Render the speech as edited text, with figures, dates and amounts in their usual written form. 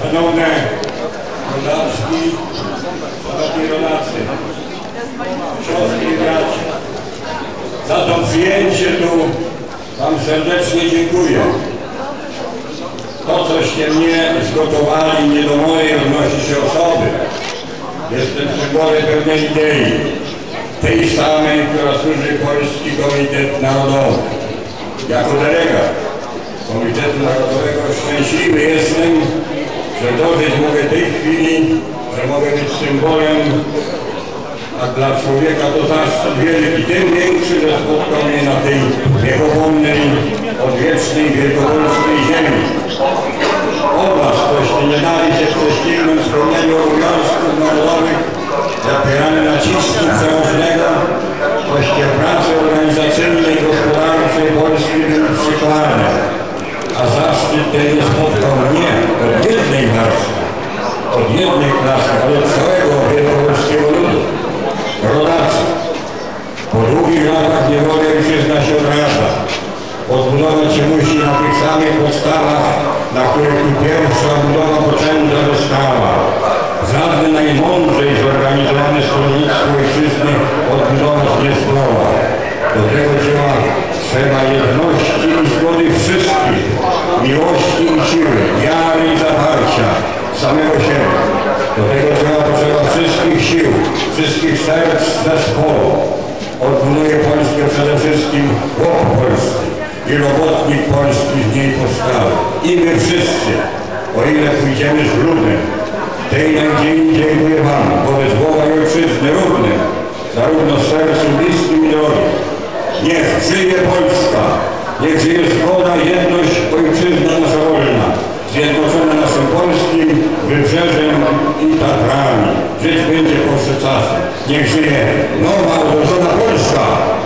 szanowne rodaczki, szanowni rodacy, siostry i bracia, za to przyjęcie tu wam serdecznie dziękuję. To, coście mnie zgotowali, nie do mojej odnosi się osoby. Jestem symbolem pewnej idei, tej samej, która służy Polski Komitet Narodowy. Jako delegat Komitetu Narodowego szczęśliwy jestem, że dożyć mogę tej chwili, że mogę być symbolem, a dla człowieka to zaszczyt wielki, tym większy, że spotkał mnie na tej wiekopomnej, odwiecznej, wielkopolskiej ziemi. Od was, ktoście nie dali się prześcignąć spełnieniu obowiązków narodowych, zapieramy nacisku przełożnego, toście pracy organizacyjnej i gospodarczej Polski był przykładny, a zaszczyt ten nie spotkał mnie od jednej warstwy, od jednej klasy, ale od całego wielkopolskiego ludu. Rodacy, po długich latach niewoli ojczyzna się odradza. Odbudować się musi na tych samych podstawach, na których tu pierwsza budowa poczęta została. Żadne najmądrzej zorganizowane stronnictwo ojczyzny odbudować nie zdoła. Do tego dzieła trzeba jedności i zgody wszystkich, miłości i siły, wiary i zaparcia samego siebie. Do tego dzieła potrzeba wszystkich sił, wszystkich serc zespołu. Odbuduje Polskę przede wszystkim chłop polski i robotnik polski z niej powstały. I my wszyscy, o ile pójdziemy z ludem, tej nadziei dziękuję wam, wobec Boga i ojczyzny równym, zarówno sercu bliskim i drogim. Niech żyje Polska, niech żyje zgoda, jedność, ojczyzna nasza wolna, zjednoczona naszym polskim wybrzeżem i Tatrami. Żyć będzie po wsze czasy. Niech żyje nowa, odrodzona Polska!